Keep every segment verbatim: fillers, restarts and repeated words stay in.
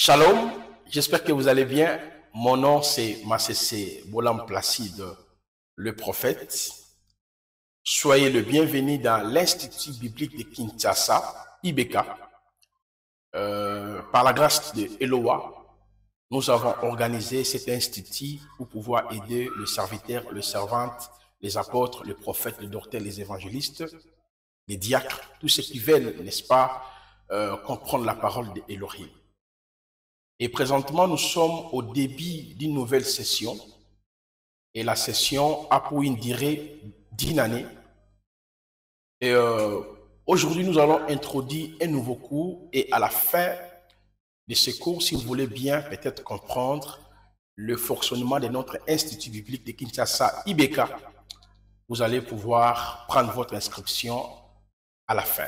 Shalom, j'espère que vous allez bien. Mon nom c'est Massessé Bolam Placide, le prophète. Soyez le bienvenu dans l'Institut biblique de Kinshasa, I B K. Euh, par la grâce de Eloa, nous avons organisé cet institut pour pouvoir aider le serviteur, le servante, les apôtres, les prophètes, les docteurs, les évangélistes, les diacres, tous ceux qui veulent, n'est-ce pas, euh, comprendre la parole d'Elohim. Et présentement, nous sommes au début d'une nouvelle session. Et la session a pour une durée d'une année. Et euh, aujourd'hui, nous allons introduire un nouveau cours. Et à la fin de ce cours, si vous voulez bien peut-être comprendre le fonctionnement de notre Institut biblique de Kinshasa, I B K, vous allez pouvoir prendre votre inscription à la fin.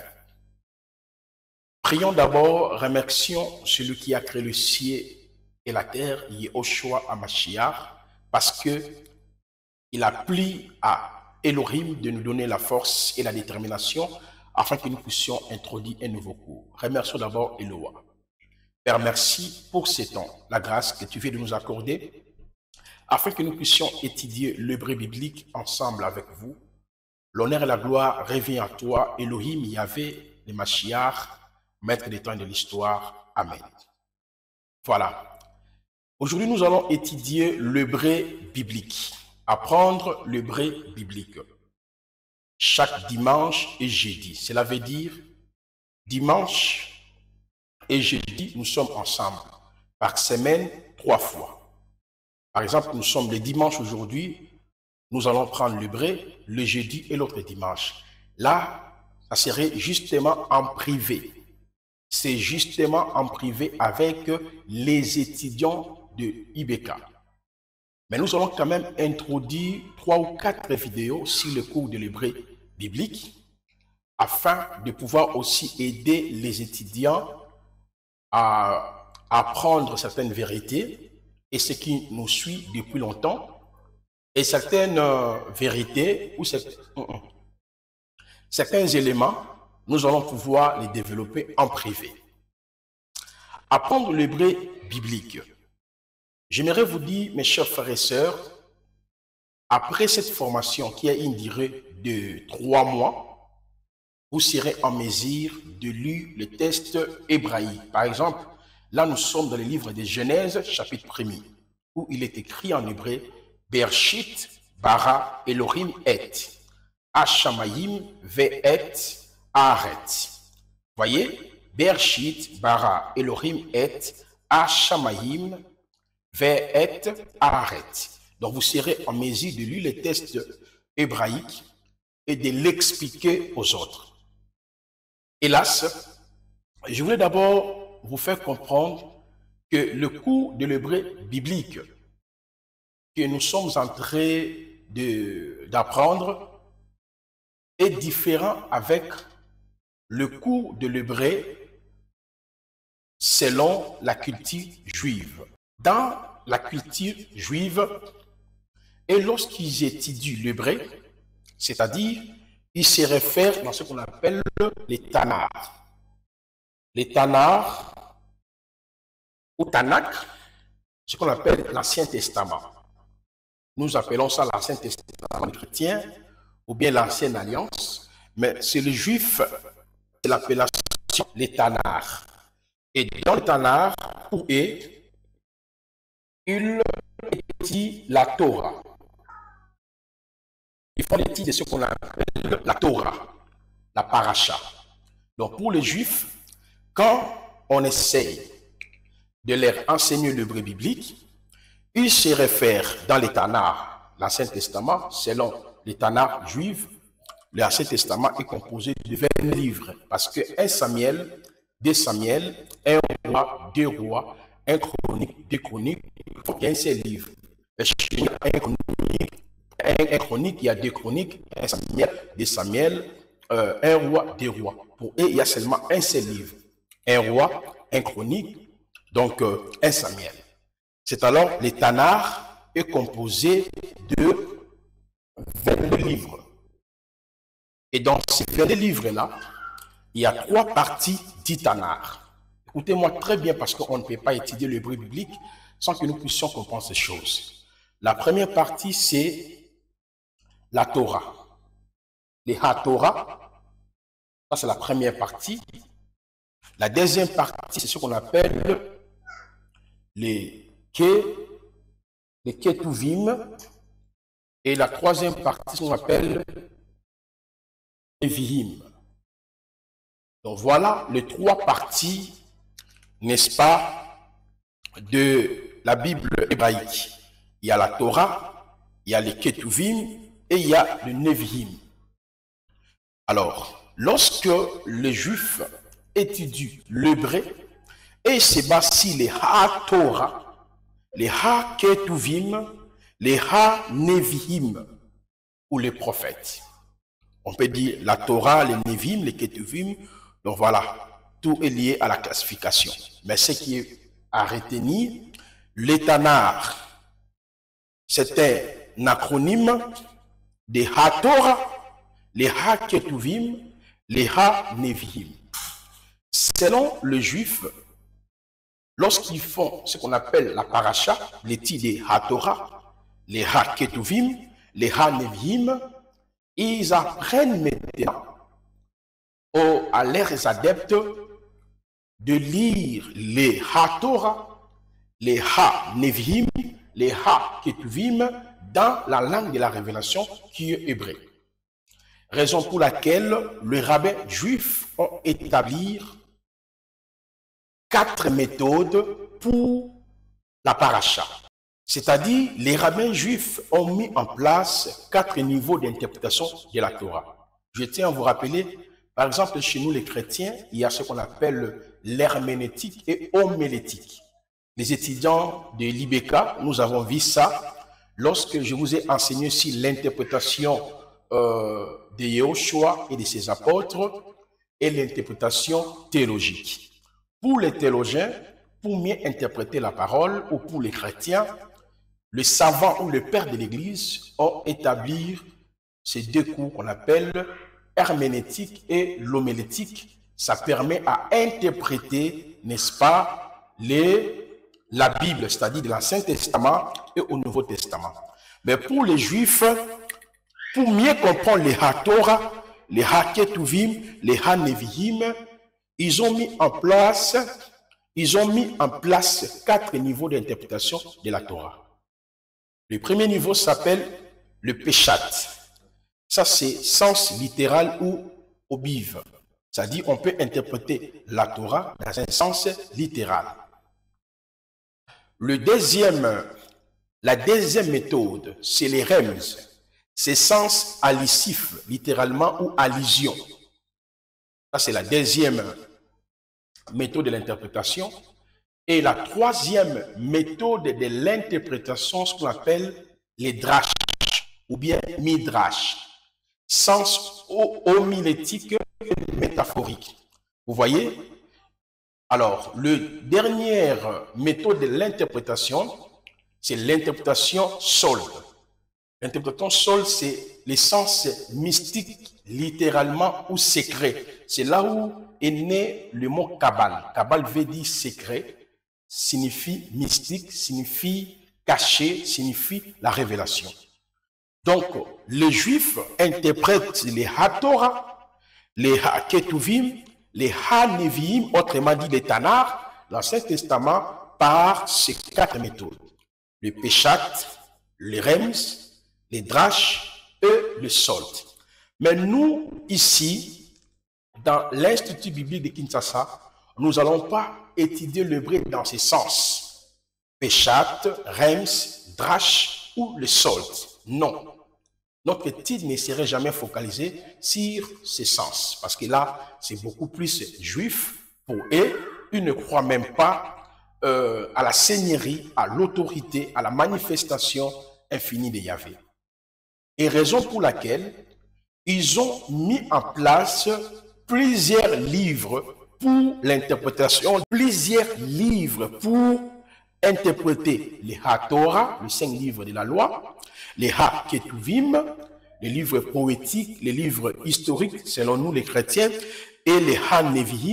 Prions d'abord, remercions celui qui a créé le ciel et la terre, Yehoshua HaMashiach, parce que il a plu à Elohim de nous donner la force et la détermination afin que nous puissions introduire un nouveau cours. Remercions d'abord Eloa. Père, merci pour ce temps, la grâce que tu viens de nous accorder, afin que nous puissions étudier l'hébreu biblique ensemble avec vous. L'honneur et la gloire revient à toi, Elohim, Yahvé, le Mashiach, Maître des temps et de l'histoire. Amen. Voilà. Aujourd'hui, nous allons étudier l'hébreu biblique. Apprendre l'hébreu biblique. Chaque dimanche et jeudi. Cela veut dire dimanche et jeudi, nous sommes ensemble. Par semaine, trois fois. Par exemple, nous sommes le dimanche aujourd'hui. Nous allons prendre l'hébreu le jeudi et l'autre dimanche. Là, ça serait justement en privé. C'est justement en privé avec les étudiants de I B K. Mais nous allons quand même introduire trois ou quatre vidéos sur le cours de l'hébreu biblique afin de pouvoir aussi aider les étudiants à apprendre certaines vérités et ce qui nous suit depuis longtemps et certaines vérités ou certains éléments, nous allons pouvoir les développer en privé. Apprendre l'hébreu biblique. J'aimerais vous dire, mes chers frères et sœurs, après cette formation qui a une durée de trois mois, vous serez en mesure de lire le texte hébraïque. Par exemple, là nous sommes dans le livre de Genèse, chapitre premier, où il est écrit en hébreu, Bershit, bara, Elohim et, Hashamayim, ve'et, Aret. Voyez, Bershit, bara, Elohim et, Hashamayim, ve'et, Aret. Donc vous serez en mesure de lire les textes hébraïques et de l'expliquer aux autres. Hélas, je voulais d'abord vous faire comprendre que le cours de l'hébreu biblique que nous sommes en train d'apprendre est différent avec le cours de l'hébreu selon la culture juive. Dans la culture juive, et lorsqu'ils étudient l'hébreu, c'est-à-dire, ils se réfèrent dans ce qu'on appelle les Tanakh. Les Tanakh, ou Tanakh, ce qu'on appelle l'Ancien Testament. Nous appelons ça l'Ancien Testament chrétien, ou bien l'Ancienne Alliance, mais c'est le juif, c'est l'appellation les Tanakh. Et dans le Tanakh, où est, il étudie la Torah. Ils font l'étude de ce qu'on appelle la Torah, la paracha. Donc pour les Juifs, quand on essaye de leur enseigner l'hébreu biblique, ils se réfèrent dans les Tanakh, l'Ancien Testament, selon les Tanakh juifs, l'Ancien Testament est composé de vingt livres, parce que un Samuel, deux Samuel, un roi, deux rois, un chronique, deux chroniques, il faut qu'il y ait un seul livre. Un chronique, un, un chronique, il y a deux chroniques, un Samuel, deux Samuel, euh, un roi, deux rois. Pour eux, il y a seulement un seul livre. Un roi, un chronique, donc euh, un Samuel. C'est alors le Tanakh est composé de vingt livres. Et dans ces vingt livres-là, il y a trois parties du Tanakh. Écoutez-moi très bien parce qu'on ne peut pas étudier l'hébreu biblique sans que nous puissions comprendre ces choses. La première partie, c'est la Torah. Les Ha-Torah, ça c'est la première partie. La deuxième partie, c'est ce qu'on appelle les Ke, les Ketuvim. Et la troisième partie, c'est ce qu'on appelle les Vihim. Donc voilà les trois parties, n'est-ce pas, de la Bible hébraïque. Il y a la Torah, il y a les Ketuvim et il y a le Nevi'im. Alors, lorsque les Juifs étudient l'hébreu et se basent sur les Ha-Torah, les Ha-Ketuvim, les Ha-Nevi'im ou les prophètes. On peut dire la Torah, les Nevi'im, les Ketuvim. Donc voilà, tout est lié à la classification. Mais ce qui est à retenir, les Tanakh, c'est un acronyme des Ha-Torah, les Ha-Ketuvim, les Ha-Nevi'im. Selon les Juifs, lorsqu'ils font ce qu'on appelle la paracha, l'étude des Ha-Torah, les Ha-Ketuvim, les Ha-Nevi'im, ils apprennent maintenant aux, à leurs adeptes de lire les Ha-Torah, les Ha-Nevi'im, les Ha-Ketuvim dans la langue de la révélation qui est hébreu. Raison pour laquelle les rabbins juifs ont établi quatre méthodes pour la paracha. C'est-à-dire, les rabbins juifs ont mis en place quatre niveaux d'interprétation de la Torah. Je tiens à vous rappeler, par exemple, chez nous les chrétiens, il y a ce qu'on appelle l'herméneutique et homilétique. Les étudiants de l'I B K, nous avons vu ça lorsque je vous ai enseigné sur l'interprétation euh, de Yahushua et de ses apôtres et l'interprétation théologique. Pour les théologiens, pour mieux interpréter la parole, ou pour les chrétiens, les savants ou les pères de l'Église ont établi ces deux cours qu'on appelle herméneutique et l'homilétique. Ça permet à interpréter, n'est-ce pas, les, la Bible, c'est-à-dire de l'Ancien Testament et au Nouveau Testament. Mais pour les Juifs, pour mieux comprendre les Ha-Torah, les Ha-Ketuvim, les Ha-Nevi'im, ils ont mis en place, ils ont mis en place quatre niveaux d'interprétation de la Torah. Le premier niveau s'appelle le Peshat. Ça, c'est sens littéral ou obive. C'est-à-dire, on peut interpréter la Torah dans un sens littéral. Le deuxième, la deuxième méthode, c'est les rems. C'est sens allusif, littéralement, ou allusion. Ça, c'est la deuxième méthode de l'interprétation. Et la troisième méthode de l'interprétation, ce qu'on appelle les drash, ou bien midrash, sens homilétique et métaphorique. Vous voyez? Alors, la dernière méthode de l'interprétation, c'est l'interprétation solde. L'interprétation solde, c'est le sens mystique, littéralement, ou secret. C'est là où est né le mot Kabbal. Kabbal veut dire secret, signifie mystique, signifie caché, signifie la révélation. Donc, les Juifs interprètent les Ha-Torah, les Ha-Ketuvim, les Ha-Nevi'im, autrement dit les Tanakh, l'Ancien Testament, par ces quatre méthodes. Le Peshat, les Rems, les Drash et le Sold. Mais nous, ici, dans l'Institut biblique de Kinshasa, nous n'allons pas étudier l'hébreu dans ses sens. Peshat, Rems, Drash ou le Sold. Non. Notre étude ne serait jamais focalisée sur ces sens. Parce que là, c'est beaucoup plus juif. Pour eux, ils ne croient même pas euh, à la seigneurie, à l'autorité, à la manifestation infinie de Yahvé. Et raison pour laquelle ils ont mis en place plusieurs livres pour l'interprétation, plusieurs livres pour interpréter les Ha-Torah, les cinq livres de la loi, les Ha-Ketuvim, les livres poétiques, les livres historiques, selon nous les chrétiens, et les Ha-Nevi'im,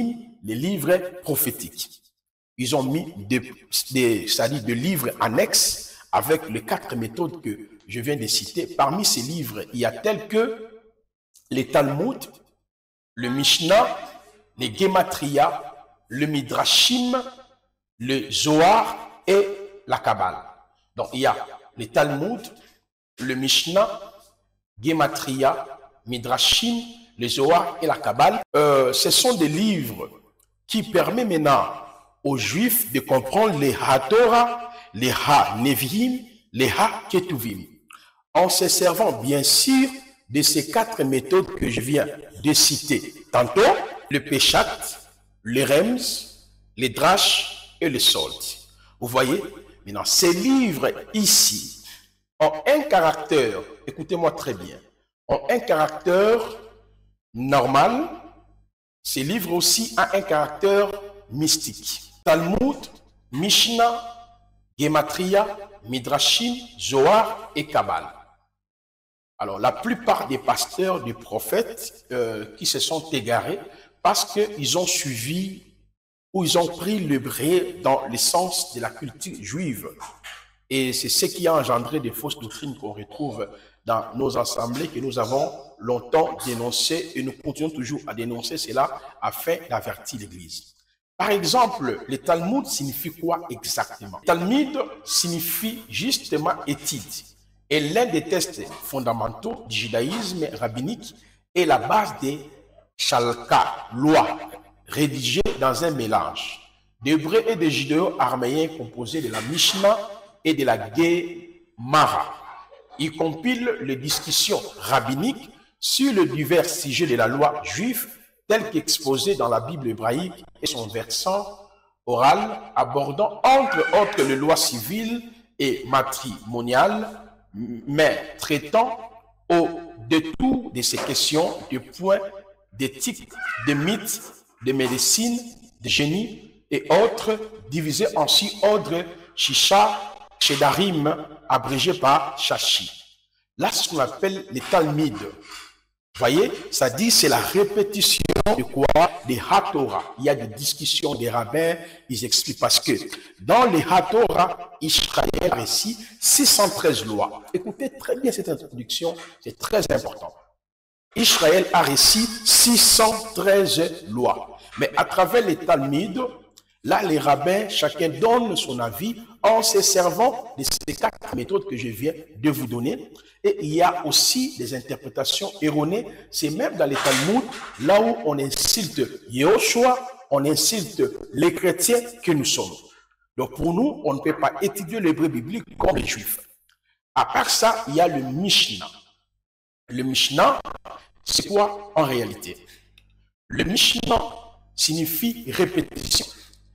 les livres prophétiques. Ils ont mis des, des, c'est-à-dire des livres annexes avec les quatre méthodes que je viens de citer. Parmi ces livres, il y a tels que les Talmud, le Mishnah, les Gematria, le Midrashim, le Zohar et la Kabbale. Donc, il y a les Talmud, le Mishnah, Gematria, Midrashim, le Zohar et la Kabbale. Euh, ce sont des livres qui permettent maintenant aux Juifs de comprendre les Ha-Torah, les Ha-Nevi'im, les Ha-Ketuvim, en se servant bien sûr de ces quatre méthodes que je viens de citer. Tantôt, le Peshat, le Rems, les Drash et le Sold. Vous voyez, maintenant, ces livres ici ont un caractère, écoutez-moi très bien, ont un caractère normal. Ces livres aussi ont un caractère mystique. Talmud, Mishnah, Gematria, Midrashim, Zohar et Kabbale. Alors, la plupart des pasteurs, des prophètes euh, qui se sont égarés parce qu'ils ont suivi ou ils ont pris l'hébreu dans l'essence de la culture juive. Et c'est ce qui a engendré des fausses doctrines qu'on retrouve dans nos assemblées que nous avons longtemps dénoncées et nous continuons toujours à dénoncer cela afin d'avertir l'Église. Par exemple, le Talmud signifie quoi exactement? Le Talmud signifie justement étude. Et l'un des textes fondamentaux du judaïsme rabbinique est la base des Shalka, loi, rédigée dans un mélange d'hébreu et de judéo-arméen composé de la Mishnah et de la Gemara. Il compile les discussions rabbiniques sur les divers sujets de la loi juive tels qu'exposés dans la Bible hébraïque et son versant oral abordant entre autres les lois civiles et matrimoniales, mais traitant au détour de ces questions de points d'éthique, de mythes, de médecine, de génie et autres, divisés en six ordres, Shisha, Shedarim, abrégé par Shashi. Là, ce qu'on appelle les Talmud. Vous voyez, ça dit c'est la répétition de quoi? Des Ha-Torah. Il y a des discussions des rabbins, ils expliquent parce que dans les Ha-Torah, Israël a réussi six cent treize lois. Écoutez très bien cette introduction, c'est très important. Israël a réussi six cent treize lois. Mais à travers les Talmud, là, les rabbins, chacun donne son avis en se servant de ces quatre méthodes que je viens de vous donner. Et il y a aussi des interprétations erronées. C'est même dans les Talmud, là où on insulte Yehoshua, on insulte les chrétiens que nous sommes. Donc pour nous, on ne peut pas étudier l'hébreu biblique comme les Juifs. À part ça, il y a le Mishnah. Le Mishnah, c'est quoi en réalité? Le Mishnah signifie répétition.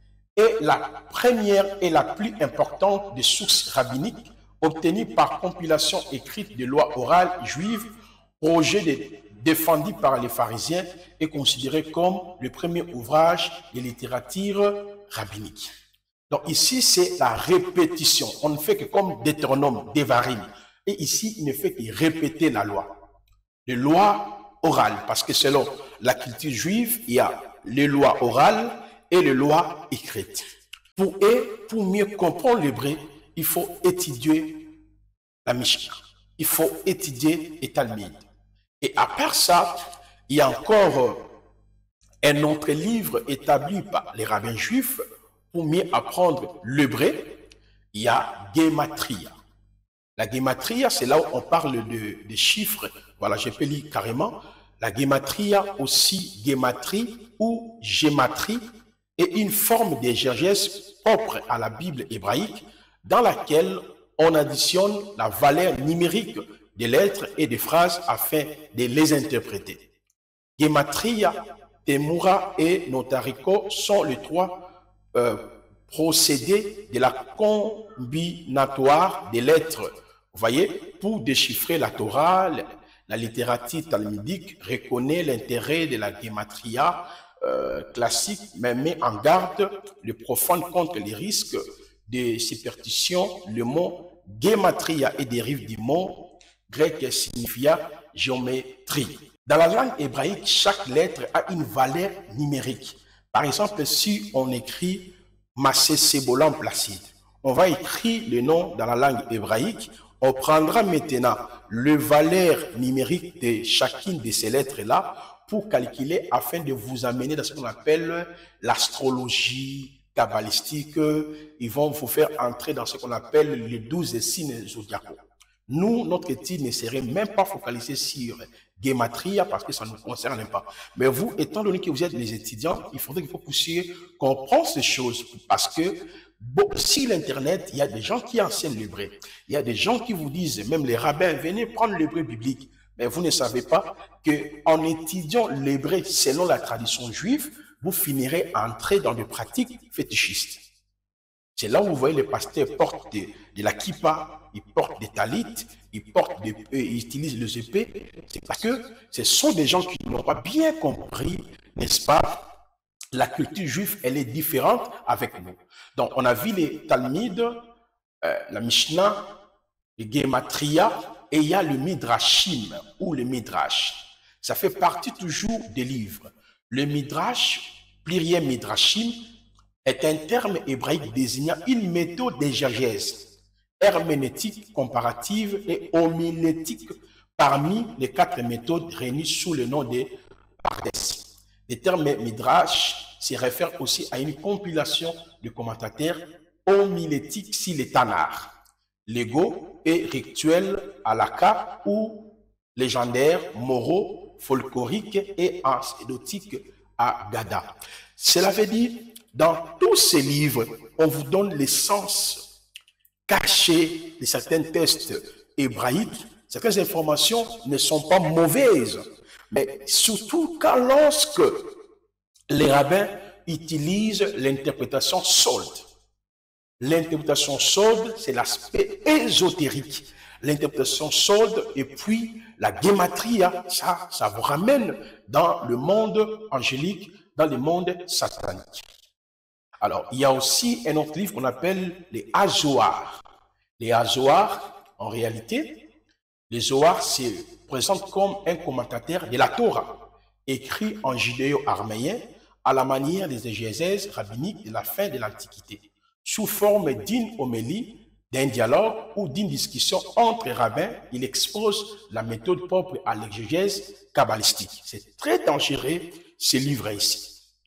Et la première et la plus importante des sources rabbiniques obtenues par compilation écrite de lois orales juives, projet de, défendu par les pharisiens et considéré comme le premier ouvrage de littérature rabbinique. Donc ici, c'est la répétition. On ne fait que comme Deutéronome, Devarim. Et ici, il ne fait que répéter la loi. Les lois orales, parce que selon la culture juive, il y a les lois orales et les lois écrites. Pour, et pour mieux comprendre l'hébreu, il faut étudier la Mishnah. Il faut étudier les Talmud. Et à part ça, il y a encore un autre livre établi par les rabbins juifs pour mieux apprendre l'hébreu. Il y a Gematria. La Gematria, c'est là où on parle de, de chiffres. Voilà, je peux lire carrément. La Gematria, aussi Gematrie ou Gématrie, est une forme d'exégèse propre à la Bible hébraïque dans laquelle on additionne la valeur numérique des lettres et des phrases afin de les interpréter. Gematria, Temura et Notarico sont les trois euh, procédés de la combinatoire des lettres. Vous voyez, pour déchiffrer la Torah, la littérature talmudique reconnaît l'intérêt de la Gematria euh, classique, mais met en garde le profane contre les risques de superstition. Le mot Gematria est dérive du mot grec signifia géométrie. Dans la langue hébraïque, chaque lettre a une valeur numérique. Par exemple, si on écrit Macécébolan Placide, on va écrire le nom dans la langue hébraïque. On prendra maintenant le valeur numérique de chacune de ces lettres-là pour calculer afin de vous amener dans ce qu'on appelle l'astrologie kabbalistique. Ils vont vous faire entrer dans ce qu'on appelle les douze signes zodiacaux. Nous, notre étude ne serait même pas focalisée sur Gematria parce que ça ne nous concerne pas. Mais vous, étant donné que vous êtes les étudiants, il faudrait que vous puissiez comprendre ces choses parce que bon, sur l'Internet, il y a des gens qui enseignent l'hébreu. Il y a des gens qui vous disent, même les rabbins, venez prendre l'hébreu biblique. Mais vous ne savez pas qu'en étudiant l'hébreu selon la tradition juive, vous finirez à entrer dans des pratiques fétichistes. C'est là où vous voyez les pasteurs portent de, de la kippa, ils portent des talits, ils, portent des, ils utilisent les épées. C'est parce que ce sont des gens qui n'ont pas bien compris, n'est-ce pas? La culture juive, elle est différente avec nous. Donc, on a vu les Talmuds, euh, la Mishnah, le Gematria, et il y a le Midrashim, ou le Midrash. Ça fait partie toujours des livres. Le Midrash, pluriel Midrashim, est un terme hébraïque désignant une méthode d'exégèse herméneutique, comparative et homilétique parmi les quatre méthodes réunies sous le nom de Pardes. Le terme Midrash se réfère aussi à une compilation de commentateurs homilétiques sur les Tanakh, légaux et rituels à l'aka ou légendaires, moraux, folkloriques et anecdotiques à Gada. Cela veut dire, dans tous ces livres, on vous donne l'essence cachée de certains textes hébraïques. Certaines informations ne sont pas mauvaises, mais surtout quand lorsque les rabbins utilisent l'interprétation solde. L'interprétation solde, c'est l'aspect ésotérique. L'interprétation solde et puis la gematria, ça, ça vous ramène dans le monde angélique, dans le monde satanique. Alors, il y a aussi un autre livre qu'on appelle les Azoar. Les Azoar, en réalité, les Zohar se présentent comme un commentateur de la Torah, écrit en judéo-arméen à la manière des exégèses rabbiniques de la fin de l'Antiquité, sous forme d'une homélie, d'un dialogue ou d'une discussion entre rabbins. Il expose la méthode propre à l'exégèse kabbalistique. C'est très dangereux, ce livre ici.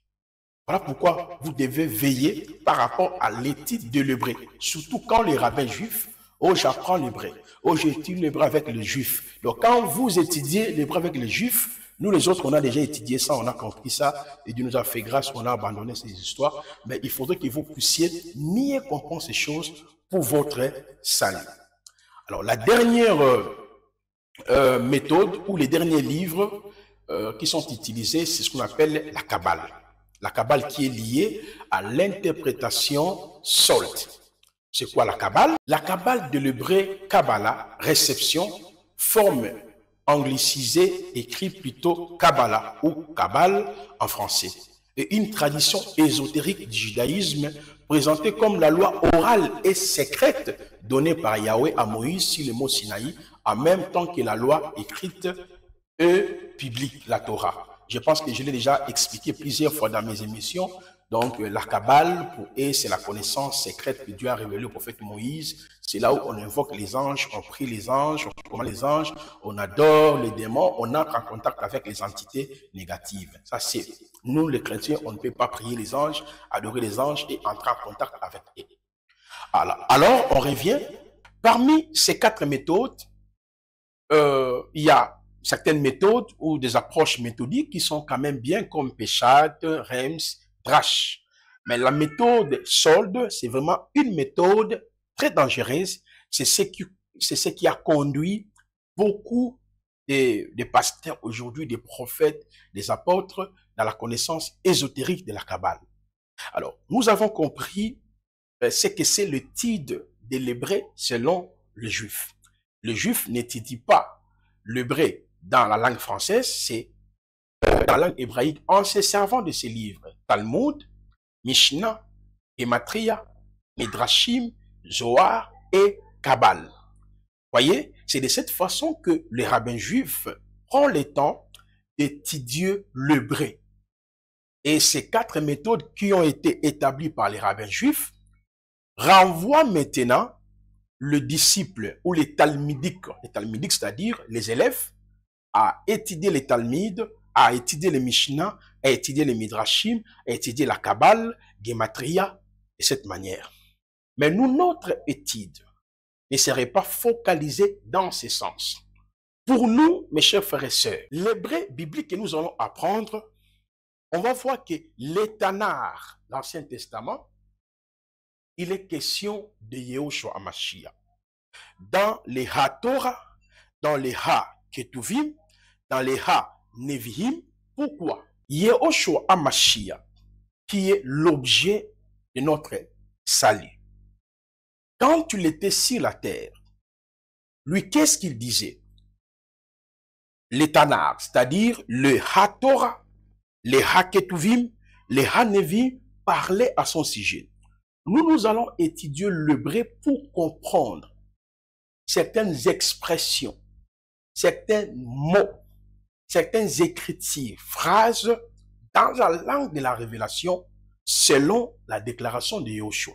Voilà pourquoi vous devez veiller par rapport à l'étude de l'hébreu, surtout quand les rabbins juifs, oh j'apprends l'hébreu, oh j'étudie l'hébreu avec les juifs. Donc quand vous étudiez l'hébreu avec les juifs, nous les autres on a déjà étudié ça, on a compris ça, et Dieu nous a fait grâce, on a abandonné ces histoires, mais il faudrait que vous puissiez mieux comprendre ces choses pour votre salut. Alors la dernière euh, euh, méthode ou les derniers livres euh, qui sont utilisés, c'est ce qu'on appelle la Kabbale. La Kabbale qui est liée à l'interprétation solde. C'est quoi la Kabbale? La Kabbale de l'hébreu Kabbalah, réception, forme anglicisée, écrit plutôt Kabbalah ou Kabbale en français. Et une tradition ésotérique du judaïsme présentée comme la loi orale et secrète donnée par Yahweh à Moïse sur le mont Sinaï, en même temps que la loi écrite et publique, la Torah. Je pense que je l'ai déjà expliqué plusieurs fois dans mes émissions. Donc, la Kabbale, pour eux, c'est la connaissance secrète que Dieu a révélée au prophète Moïse. C'est là où on invoque les anges, on prie les anges, on commande les anges, on adore les démons, on entre en contact avec les entités négatives. Ça, c'est nous, les chrétiens, on ne peut pas prier les anges, adorer les anges et entrer en contact avec eux. Alors, alors on revient. Parmi ces quatre méthodes, euh, il y a certaines méthodes ou des approches méthodiques qui sont quand même bien comme Peshat, Rems, Drash. Mais la méthode solde, c'est vraiment une méthode très dangereuse. C'est ce qui, c'est ce qui a conduit beaucoup de, de pasteurs aujourd'hui, des prophètes, des apôtres, dans la connaissance ésotérique de la Kabbale. Alors, nous avons compris euh, ce que c'est le titre de l'hébreu selon le juif. Le juif n'étudie pas l'hébreu dans la langue française, c'est euh, dans la langue hébraïque en se servant de ces livres. Talmud, Mishnah, Gematria, Midrashim, Zohar et Kabbale. Voyez, c'est de cette façon que les rabbins juifs prennent le temps d'étudier l'hébreu. Et ces quatre méthodes qui ont été établies par les rabbins juifs renvoient maintenant le disciple ou les talmudiques, les talmudiques, c'est-à-dire les élèves, à étudier les Talmuds, à étudier les Mishnah, à étudier les Midrashim, à étudier la Kabbale, Gematria, de cette manière. Mais nous, notre étude ne serait pas focalisée dans ce sens. Pour nous, mes chers frères et sœurs, l'hébreu biblique que nous allons apprendre, on va voir que les Tanakh, l'Ancien Testament, il est question de Yehoshua HaMashiach. Dans les Ha-Torah, dans les Ha-Ketuvim, dans les Ha-Nevi'im, pourquoi? Yehoshua HaMashiach, qui est l'objet de notre salut. Quand il était sur la terre, lui, qu'est-ce qu'il disait? Les Tanakh, c'est-à-dire le Ha-Torah, les Ha-Ketuvim, les Ha-Nevi'im parlaient à son sujet. Nous, nous allons étudier l'hébreu pour comprendre certaines expressions, certains mots, certaines écritures, phrases dans la langue de la révélation selon la déclaration de Yahushua.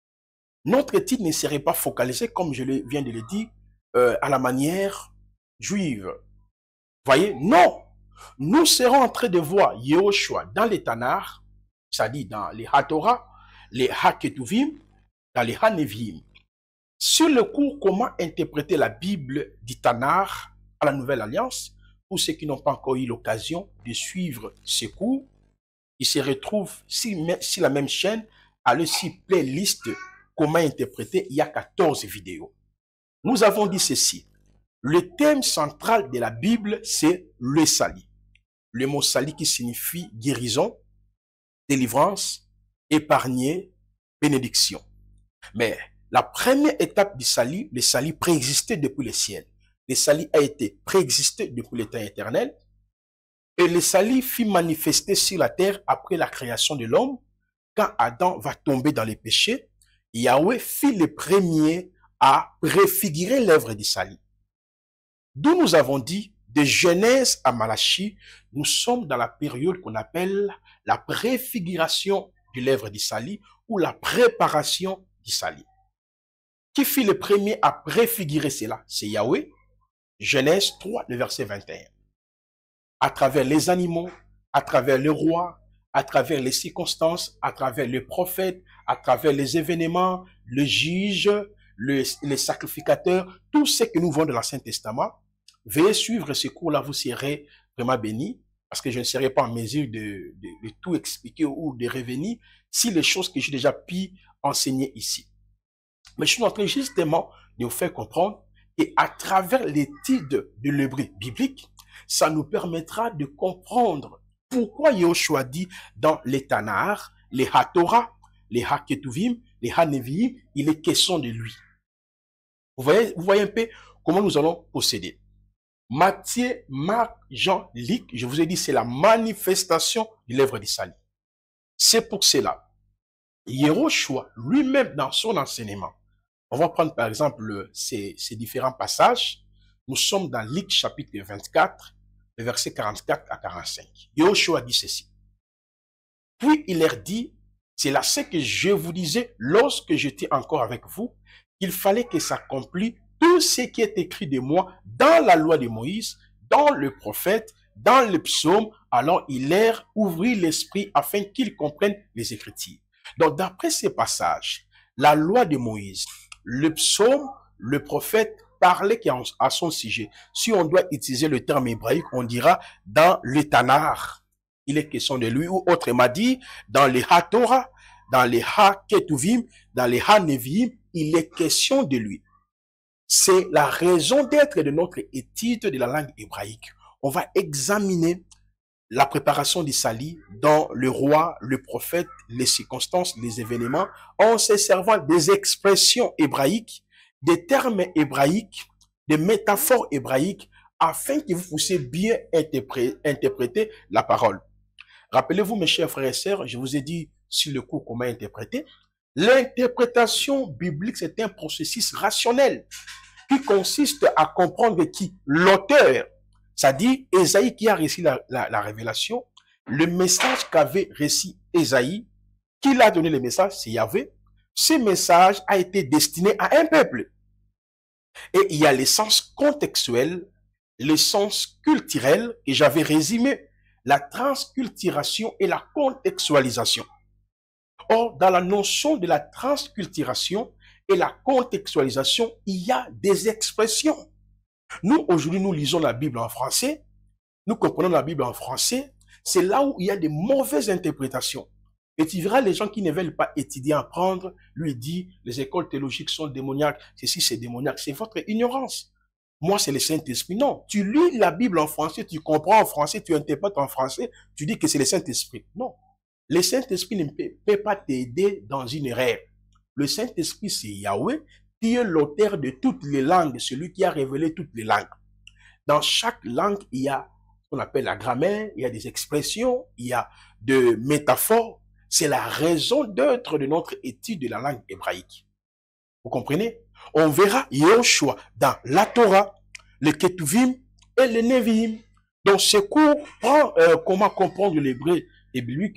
Notre étude ne serait pas focalisée, comme je viens de le dire, euh, à la manière juive. Voyez, non. Nous serons en train de voir Yahushua dans les Tanakh, c'est-à-dire dans les Ha-Torah, les Ha-Ketuvim, dans les Ha-Nevi'im. Sur le cours comment interpréter la Bible du Tanakh à la Nouvelle Alliance, pour ceux qui n'ont pas encore eu l'occasion de suivre ces cours, ils se retrouvent sur, sur la même chaîne, à le site playlist comment interpréter, il y a quatorze vidéos. Nous avons dit ceci. Le thème central de la Bible, c'est le salut. Le mot salut qui signifie guérison, délivrance, épargner, bénédiction. Mais la première étape du salut, le salut préexistait depuis le ciel. Le salut a été préexisté depuis le temps éternel. Et le salut fut manifesté sur la terre après la création de l'homme. Quand Adam va tomber dans les péchés, Yahweh fut le premier à préfigurer l'œuvre du salut. D'où nous avons dit, de Genèse à Malachie, nous sommes dans la période qu'on appelle la préfiguration de l'œuvre du salut ou la préparation du salut. Qui fut le premier à préfigurer cela? C'est Yahweh. Genèse trois, le verset vingt et un. À travers les animaux, à travers le roi, à travers les circonstances, à travers les prophètes, à travers les événements, le juge, le, les sacrificateurs, tout ce que nous voyons dans l'Ancien Testament. Veuillez suivre ce cours-là, vous serez vraiment bénis, parce que je ne serai pas en mesure de, de, de tout expliquer ou de revenir si les choses que j'ai déjà pu enseigner ici. Mais je suis en train justement de vous faire comprendre qu'à travers l'étude de l'hébreu biblique, ça nous permettra de comprendre pourquoi Yahushua dit dans les Tanakh, les Ha-Torah, les Ha-Ketuvim, les Ha-Nevi'im, il est question de lui. Vous voyez, vous voyez un peu comment nous allons procéder. Matthieu, Marc, Jean, Luc, je vous ai dit, c'est la manifestation de l'œuvre du salut. C'est pour cela, Yahushua lui-même dans son enseignement, on va prendre par exemple ces, ces différents passages. Nous sommes dans Luc chapitre vingt-quatre, le verset quarante-quatre à quarante-cinq. Yahushua dit ceci. Puis il leur dit, c'est là ce que je vous disais lorsque j'étais encore avec vous, qu'il fallait que s'accomplisse tout ce qui est écrit de moi dans la loi de Moïse, dans le prophète, dans le psaume. Alors il leur ouvrit l'esprit afin qu'ils comprennent les Écritures. Donc d'après ces passages, la loi de Moïse, le psaume, le prophète parlait à son sujet. Si on doit utiliser le terme hébraïque, on dira dans le Tanakh. Il est question de lui, ou autrement dit, dans les Ha-Torah, dans les Ha-Ketuvim, dans les Ha-Nevi'im, il est question de lui. C'est la raison d'être de notre étude de la langue hébraïque. On va examiner la préparation du salut dans le roi, le prophète, les circonstances, les événements, en se servant des expressions hébraïques, des termes hébraïques, des métaphores hébraïques, afin que vous puissiez bien interpréter la parole. Rappelez-vous, mes chers frères et sœurs, je vous ai dit sur le cours comment interpréter. L'interprétation biblique, c'est un processus rationnel qui consiste à comprendre qui l'auteur, c'est-à-dire Ésaïe qui a réussi la, la, la révélation, le message qu'avait reçu Ésaïe, qui l'a donné le message, c'est Yahvé. Ce message a été destiné à un peuple. Et il y a l'essence contextuelle, l'essence culturelle, et j'avais résumé la transculturation et la contextualisation. Or, dans la notion de la transculturation et la contextualisation, il y a des expressions. Nous, aujourd'hui, nous lisons la Bible en français, nous comprenons la Bible en français, c'est là où il y a des mauvaises interprétations. Et tu verras les gens qui ne veulent pas étudier, apprendre, lui dit, les écoles théologiques sont démoniaques, ceci c'est démoniaque, c'est votre ignorance. Moi, c'est le Saint-Esprit. Non, tu lis la Bible en français, tu comprends en français, tu interprètes en français, tu dis que c'est le Saint-Esprit. Non, le Saint-Esprit ne peut, peut pas t'aider dans une erreur. Le Saint-Esprit, c'est Yahweh, qui est l'auteur de toutes les langues, celui qui a révélé toutes les langues. Dans chaque langue, il y a ce qu'on appelle la grammaire, il y a des expressions, il y a des métaphores. C'est la raison d'être de notre étude de la langue hébraïque. Vous comprenez? On verra Yahushua dans la Torah, le Ketuvim et le Nevi'im. Donc, ce cours prend euh, comment comprendre l'hébreu biblique.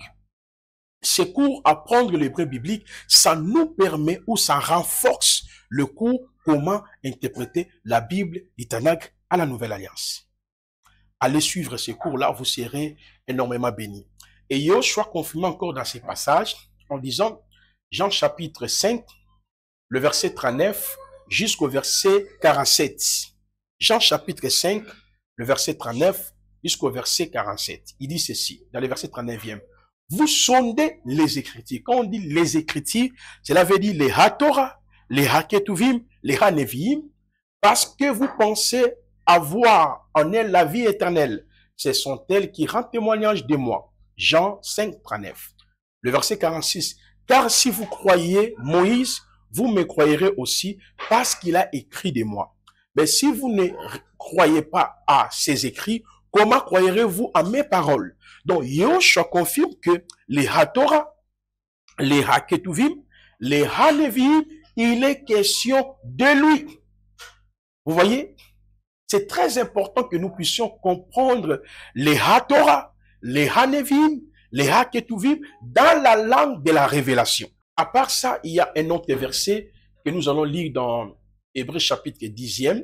Ce cours apprendre l'hébreu biblique, ça nous permet ou ça renforce le cours comment interpréter la Bible du Tanakh à la Nouvelle Alliance. Allez suivre ce cours-là, vous serez énormément bénis. Et Yahushua confirme encore dans ces passages en disant, Jean chapitre cinq, le verset trente-neuf jusqu'au verset quarante-sept. Jean chapitre cinq, le verset trente-neuf jusqu'au verset quarante-sept. Il dit ceci, dans le verset trente-neuvième. Vous sondez les Écritures. Quand on dit les Écritures, cela veut dire les Ha-Torah, les Ha-Ketuvim, les Ha-Nevi'im, parce que vous pensez avoir en elles la vie éternelle. Ce sont elles qui rendent témoignage de moi. Jean cinq, trente-neuf. Le verset quarante-six. Car si vous croyez Moïse, vous me croirez aussi parce qu'il a écrit de moi. Mais si vous ne croyez pas à ses écrits, comment croirez-vous à mes paroles? Donc, Yahushua confirme que les Ha-Torah, les Ha-Ketuvim, les Ha-Nevi'im, il est question de lui. Vous voyez? C'est très important que nous puissions comprendre les Ha-Torah, les Ha-Nevi'im, les Ha-Ketuvim dans la langue de la révélation. À part ça, il y a un autre verset que nous allons lire dans Hébreux chapitre dixième,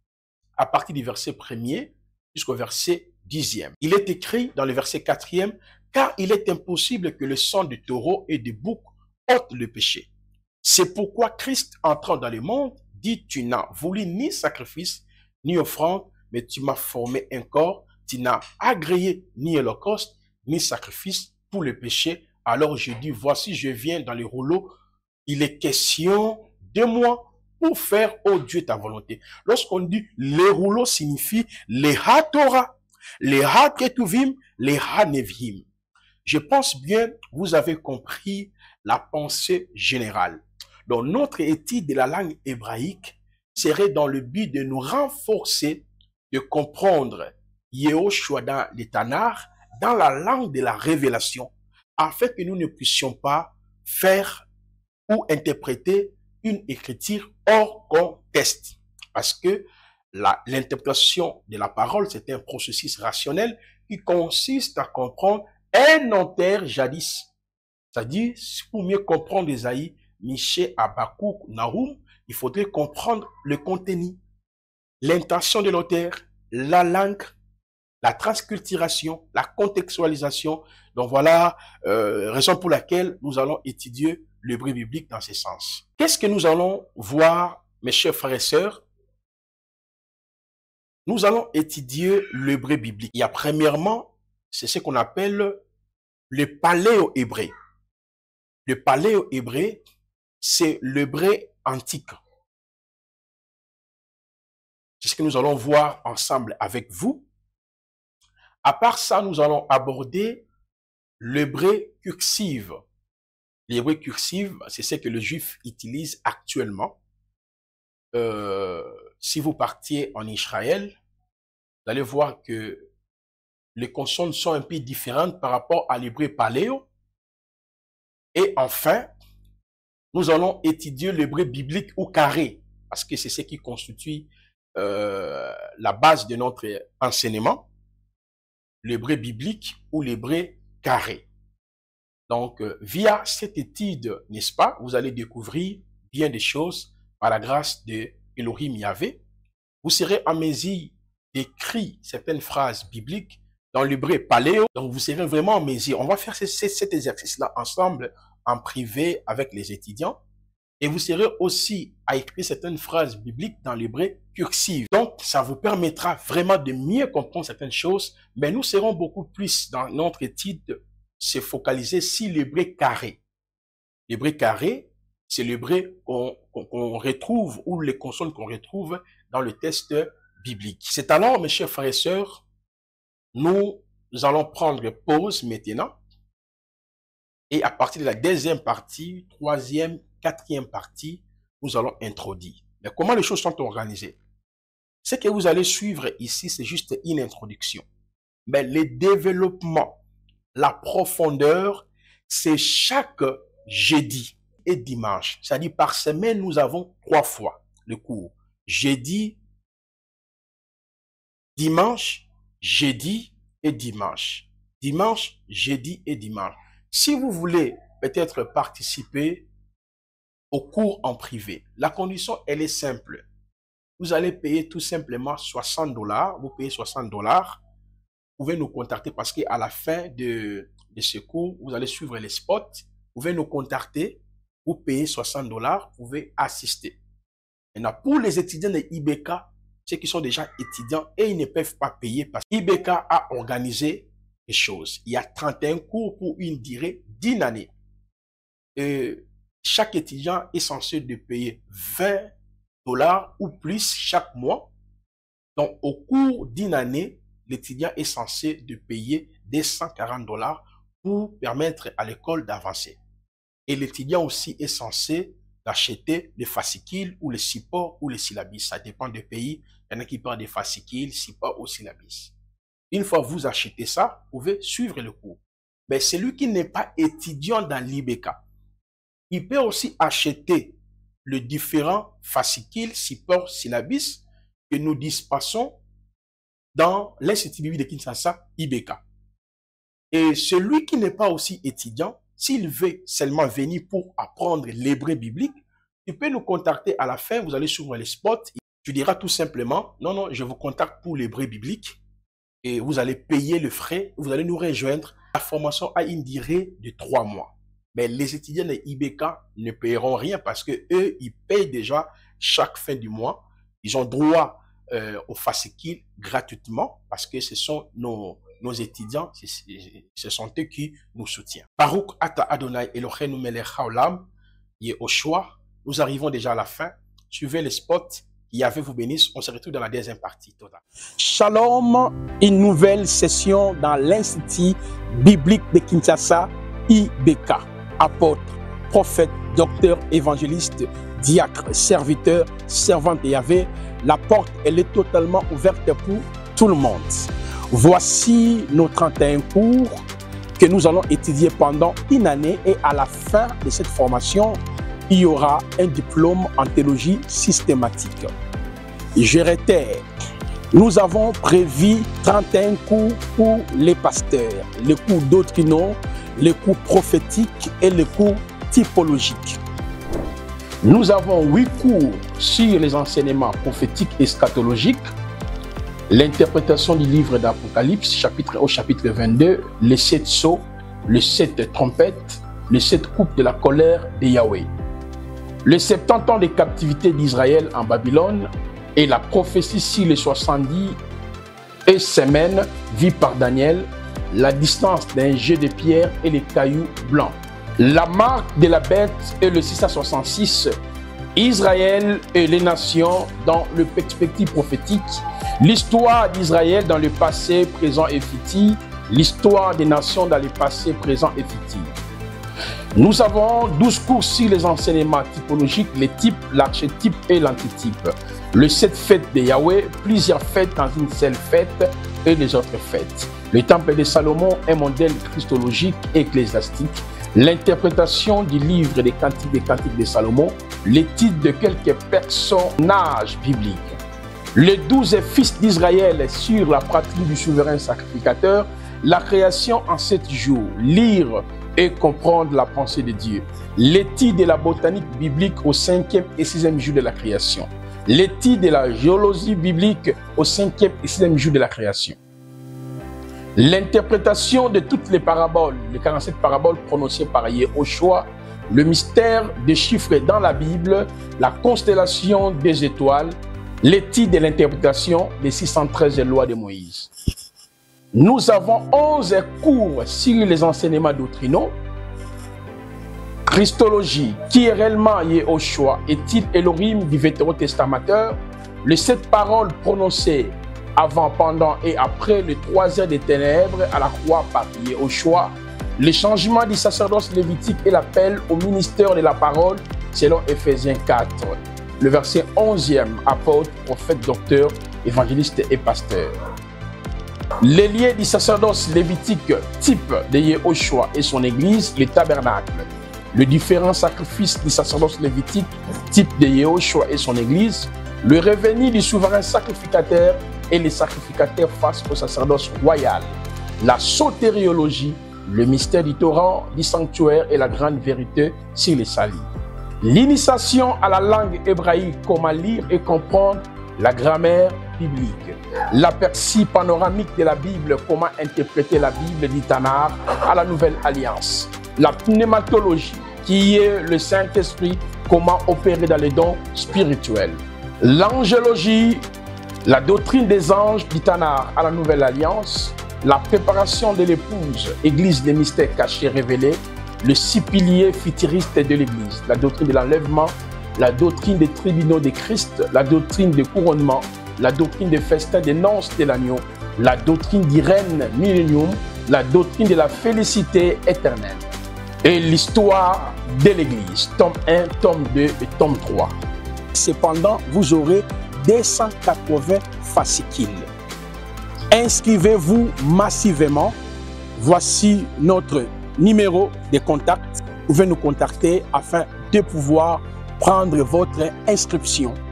à partir du verset premier jusqu'au verset dixième. Il est écrit dans le verset quatrième, car il est impossible que le sang de taureau et de bouc ôte le péché. C'est pourquoi Christ entrant dans le monde dit, tu n'as voulu ni sacrifice, ni offrande, mais tu m'as formé un corps, tu n'as agréé ni holocauste, ni sacrifice pour le péché. Alors je dis, voici je viens dans le rouleau, il est question de moi pour faire, ô Dieu, ta volonté. Lorsqu'on dit les rouleaux signifie les Ha-Torah, les Ha-Ketuvim, les Ha-Nevi'im. Je pense bien, vous avez compris la pensée générale. Donc notre étude de la langue hébraïque serait dans le but de nous renforcer, de comprendre Yahushua dans le Tanakh, dans la langue de la révélation, afin que nous ne puissions pas faire ou interpréter une écriture hors contexte. Parce que l'interprétation de la parole, c'est un processus rationnel qui consiste à comprendre un auteur jadis. C'est-à-dire, pour mieux comprendre Ésaïe, Michée, Habakkuk, Nahum, il faudrait comprendre le contenu, l'intention de l'auteur, la langue, la transculturation, la contextualisation. Donc voilà, euh, raison pour laquelle nous allons étudier l'hébreu biblique dans ce sens. Qu'est-ce que nous allons voir, mes chers frères et sœurs? Nous allons étudier l'hébreu biblique. Il y a premièrement, c'est ce qu'on appelle le paléo-hébreu. Le paléo-hébreu, c'est l'hébreu antique. C'est ce que nous allons voir ensemble avec vous. À part ça, nous allons aborder l'hébreu cursive. L'hébreu cursive, c'est ce que le juif utilise actuellement. Euh, si vous partiez en Israël, vous allez voir que les consonnes sont un peu différentes par rapport à l'hébreu paléo. Et enfin, nous allons étudier l'hébreu biblique au carré, parce que c'est ce qui constitue euh, la base de notre enseignement. l'hébreu biblique ou l'hébreu carré. Donc, euh, via cette étude, n'est-ce pas, vous allez découvrir bien des choses par la grâce de Elohim Yahvé. Vous serez en mesure d'écrire certaines phrases bibliques dans l'hébreu paléo. Donc, vous serez vraiment en mesure. On va faire ce, ce, cet exercice-là ensemble en privé avec les étudiants. Et vous serez aussi à écrire certaines phrases bibliques dans l'hébreu cursif. Donc, ça vous permettra vraiment de mieux comprendre certaines choses. Mais nous serons beaucoup plus dans notre étude se focaliser sur l'hébreu carré. L'hébreu carré, c'est l'hébreu qu'on qu'on retrouve ou les consonnes qu'on retrouve dans le texte biblique. C'est alors, mes chers frères et sœurs, nous allons prendre pause maintenant. Et à partir de la deuxième partie, troisième, quatrième partie, nous allons introduire. Mais comment les choses sont organisées? Ce que vous allez suivre ici, c'est juste une introduction. Mais le développement, la profondeur, c'est chaque jeudi et dimanche. C'est-à-dire par semaine, nous avons trois fois le cours. Jeudi, dimanche, jeudi et dimanche. Dimanche, jeudi et dimanche. Si vous voulez peut-être participer au cours en privé, la condition, elle est simple. Vous allez payer tout simplement soixante dollars. Vous payez soixante dollars. Vous pouvez nous contacter parce qu'à la fin de, de ce cours, vous allez suivre les spots. Vous pouvez nous contacter. Vous payez soixante dollars. Vous pouvez assister. Maintenant, pour les étudiants de I B K, ceux qui sont déjà étudiants et ils ne peuvent pas payer parce qu'I B K a organisé les choses. Il y a trente et un cours pour une durée d'une année. Et chaque étudiant est censé de payer vingt dollars ou plus chaque mois. Donc, au cours d'une année, l'étudiant est censé de payer deux cent quarante dollars pour permettre à l'école d'avancer. Et l'étudiant aussi est censé d'acheter les fascicules ou les supports ou les syllabis. Ça dépend des pays. Il y en a qui parlent des fascicules, supports ou syllabis. Une fois que vous achetez ça, vous pouvez suivre le cours. Mais celui qui n'est pas étudiant dans l'I B K, il peut aussi acheter les différents fascicules, supports, syllabis que nous dispensons dans l'Institut biblique de Kinshasa, I B K. Et celui qui n'est pas aussi étudiant, s'il veut seulement venir pour apprendre l'hébreu biblique, il peut nous contacter à la fin, vous allez suivre les spots. Tu diras tout simplement, non, non, je vous contacte pour l'hébreu biblique et vous allez payer le frais, vous allez nous rejoindre. La formation a une durée de trois mois. Mais les étudiants de I B K ne paieront rien parce que eux, ils payent déjà chaque fin du mois. Ils ont droit euh, au fascicule gratuitement parce que ce sont nos, nos étudiants, ce sont eux qui nous soutiennent. Baruch Ata Adonai Eloheinu melech haolam, Yehoshua. Nous arrivons déjà à la fin. Suivez les spots. Yahvé vous bénisse. On se retrouve dans la deuxième partie. Shalom, une nouvelle session dans l'Institut biblique de Kinshasa, I B K. Apôtre, prophète, docteur, évangéliste, diacre, serviteur, servante de Yahvé. La porte, elle est totalement ouverte pour tout le monde. Voici nos trente et un cours que nous allons étudier pendant une année et à la fin de cette formation, il y aura un diplôme en théologie systématique. Je répète, nous avons prévu trente et un cours pour les pasteurs, les cours doctrinaux, les cours prophétiques et les cours typologiques. Nous avons huit cours sur les enseignements prophétiques et eschatologiques, l'interprétation du livre d'Apocalypse, chapitre au chapitre vingt-deux, les sept sceaux, les sept trompettes, les sept coupes de la colère de Yahweh, les septante ans de captivité d'Israël en Babylone et la prophétie sur les soixante-dix et semaines vues par Daniel, la distance d'un jet de pierre et les cailloux blancs, la marque de la bête et le six cent soixante-six, Israël et les nations dans le perspective prophétique, l'histoire d'Israël dans le passé, présent et futur, l'histoire des nations dans le passé, présent et futur. Nous avons douze cours sur les enseignements typologiques, les types, l'archétype et l'antitype. Le sept fêtes de Yahweh, plusieurs fêtes dans une seule fête et les autres fêtes. Le temple de Salomon, un modèle christologique et ecclésiastique. L'interprétation du livre des cantiques des cantiques de Salomon, l'étude de quelques personnages bibliques. Les douze fils d'Israël sur la pratique du souverain sacrificateur, la création en sept jours, lire et comprendre la pensée de Dieu. L'étude de la botanique biblique au cinquième et sixième jour de la création. L'étude de la géologie biblique au cinquième et sixième jour de la création. L'interprétation de toutes les paraboles, les quarante-sept paraboles prononcées par Yehoshua, le mystère des chiffres dans la Bible, la constellation des étoiles, l'étude de l'interprétation des six cent treize lois de Moïse. Nous avons onze cours sur les enseignements doctrinaux, Christologie, qui est réellement Yehoshua, est-il Elohim du Vétérotestamateur, les sept paroles prononcées avant, pendant et après le trois heures des ténèbres à la croix par Yehoshua, le changement du sacerdoce lévitique et l'appel au ministère de la parole selon Éphésiens quatre. Le verset onzième, apôtre, prophète, docteur, évangéliste et pasteur. Les liens du sacerdoce lévitique type de Yehoshua et son église, le tabernacle. Le différent sacrifice du sacerdoce lévitique type de Yehoshua et son église. Le revenu du souverain sacrificateur et les sacrificateurs face au sacerdoce royal. La sotériologie, le mystère du torrent, du sanctuaire et la grande vérité sur les salis. L'initiation à la langue hébraïque, comment lire et comprendre la grammaire biblique. L'aperçu panoramique de la Bible, comment interpréter la Bible du Tanakh à la Nouvelle Alliance. La pneumatologie, qui est le Saint-Esprit, comment opérer dans les dons spirituels. L'angélologie, la doctrine des anges du Tanakh à la Nouvelle Alliance. La préparation de l'épouse, Église des mystères cachés révélés. Le six piliers futuristes de l'Église, la doctrine de l'enlèvement, la doctrine des tribunaux de Christ, la doctrine des couronnements, la doctrine des festins des nonces de l'agneau, la doctrine du règne millénium, la doctrine de la félicité éternelle. Et l'histoire de l'Église, tome un, tome deux et tome trois. Cependant, vous aurez deux cent quatre-vingts fascicules. Inscrivez-vous massivement. Voici notre numéro de contact. Vous pouvez nous contacter afin de pouvoir prendre votre inscription.